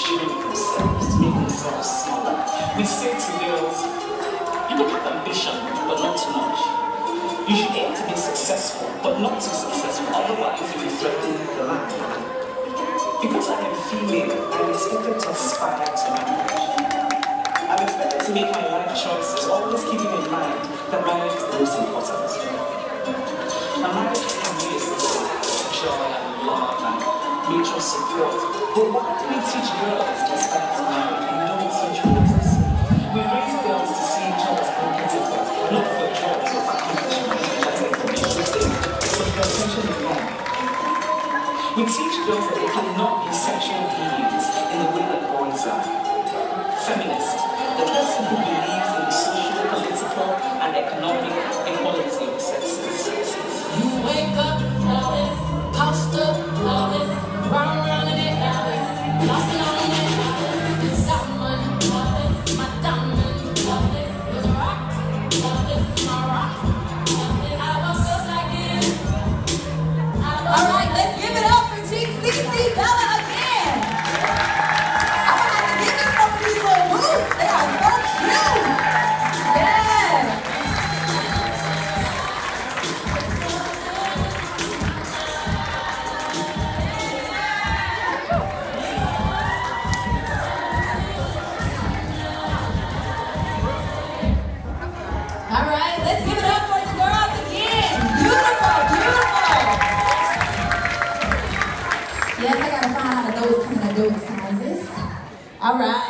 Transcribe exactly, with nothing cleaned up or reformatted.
shrink themselves, to make themselves smaller. We say to girls, you can have ambition, but not too much. You should aim to be successful, but not too successful, otherwise you'll be threatening the land. Because I am female, I'm expected to aspire to marriage. I'm expected to make my life choices, always keeping in mind that marriage is the most important. A marriage can be a joy and love and mutual support. But why do we teach girls to aspire to marriage and don't teach boys the same? We raise girls to see each other as competitors, not for jobs or for accomplishment, as information thing, but for attention and love. We teach girls that they cannot be sexual beings in the way that boys are. Feminist, the person who believes in the social, political, and economic equality of sexes. You wake up, love it, pasta, love it, round round in it, love it, lost it on it, love it, it's got money, love it, my diamond, love it, it's rock, love it, my rock, love it, I woke up like this. All right, let's give it up for Cicciabella again. I'm gonna have to give you some of these little moves. They are so cute. Yeah. All right, let's give it up for the girls again. Beautiful, beautiful. Yes, I gotta find out of those kind of dope sizes. All right.